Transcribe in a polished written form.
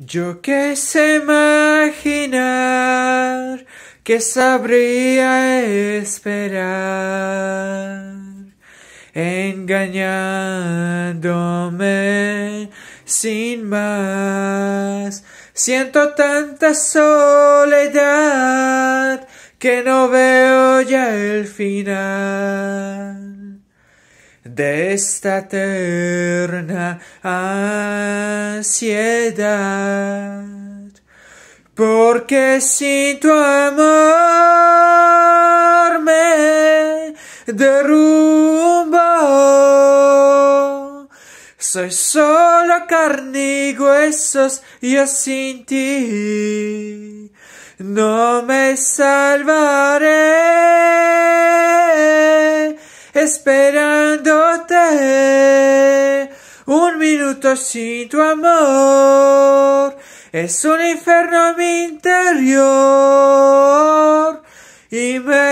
Yo quise imaginar que sabría esperar, engañándome sin más. Siento tanta soledad que no veo ya el final de esta eterna ansiedad, porque sin tu amor me derrumbo. Soy solo carne y huesos, yo sin ti no me salvaré, esperándote. Un minuto sin tu amor es un infierno en mi interior y me